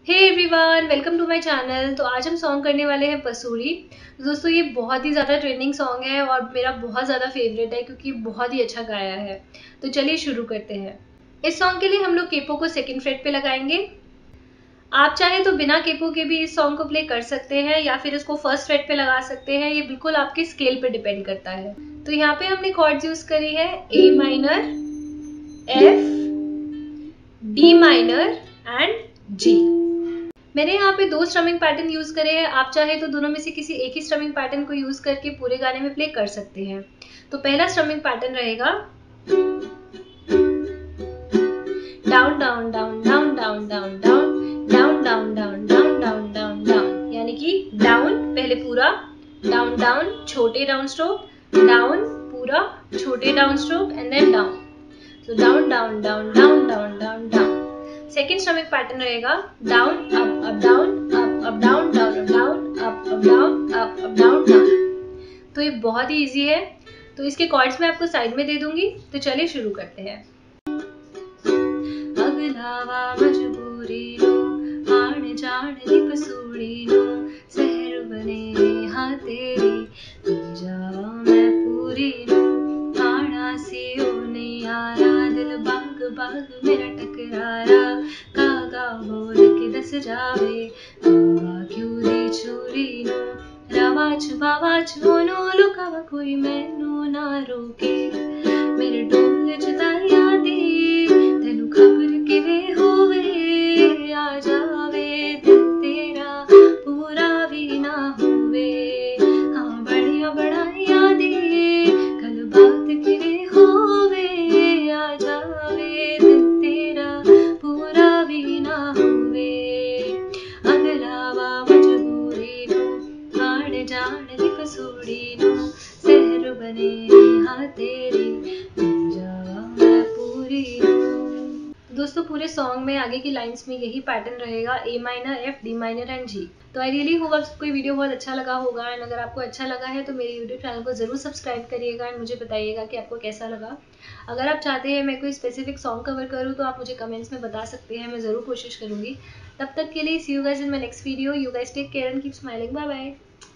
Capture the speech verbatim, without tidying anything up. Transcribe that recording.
Hey everyone, welcome to my channel. तो आज हम सॉन्ग करने वाले हैं पसूरी। तो दोस्तों ये बहुत ही ज़्यादा ट्रेंडिंग सॉन्ग है और मेरा बहुत ज़्यादा फेवरेट है क्योंकि बहुत ही अच्छा गाया है। तो चलिए शुरू करते हैं। इस सॉन्ग के लिए हम लोग केपो को सेकंड फ्रेट पे लगाएंगे। आप चाहे तो बिना केपो के भी इस सॉन्ग को प्ले कर सकते हैं या फिर इसको फर्स्ट फ्रेट पे लगा सकते हैं। ये बिल्कुल आपके स्केल पे डिपेंड करता है। तो यहाँ पे हमने कॉर्ड्स यूज करी है A minor, F, D minor and G. मैंने यहाँ पे दो स्ट्रमिंग पैटर्न यूज करे हैं। आप चाहे तो दोनों में से किसी एक ही स्ट्रमिंग पैटर्न को यूज करके पूरे गाने में प्ले कर सकते हैं। तो पहला स्ट्रमिंग पैटर्न रहेगा down down down down down down down down down down down down down down, यानी कि डाउन पहले पूरा, डाउन डाउन छोटे डाउन स्ट्रोक, डाउन पूरा छोटे down stroke and then down. So down down down down down down down. Second strumming pattern रहेगा down up up down up up down down up down up up down up up down down. तो ये बहुत ही easy है। तो इसके chords मैं आपको side में दे दूंगी। तो चलिए शुरू करते हैं। अगलावा मजबूरी नो आण जाण दी पसूड़ी नो सहर बने हाँ तेरी पी जावा मैं पूरी नो आना सी ओ नहीं आरा दिल बाग बाग मेरा टकरारा कागा बोल के दस जावे बाबा क्यों दी चोरी नो रवा छुपावा छोनो लुकावा कोई मैनू ना रोके मेरे डोल जताया दी तेनू खबर किवें होवे आ जावे दिल तेरा पूरा भी ना होवे हाँ बड़िया बड़ाया दी कल बात किवें होवे आ जावे दिल तेरा पूरा भी ना होवे अगलावा मजबूरी नो आण जाण दी पसूड़ी नो सहर बने हाँ तेरी जावा मैं पूरी। दोस्तों पूरे सॉन्ग में आगे की लाइंस में यही पैटर्न रहेगा, A minor, F, D minor and G. तो आई रियली होप आपको ये वीडियो बहुत अच्छा लगा होगा एंड अगर आपको अच्छा लगा है तो मेरे यूट्यूब चैनल को जरूर सब्सक्राइब करिएगा एंड मुझे बताइएगा कि आपको कैसा लगा। अगर आप चाहते हैं मैं कोई स्पेसिफिक सॉन्ग कवर करूँ तो आप मुझे कमेंट्स में बता सकते हैं, मैं ज़रूर कोशिश करूँगी। तब तक के लिए see you guys in my next video. You guys take care and keep smiling. Bye bye.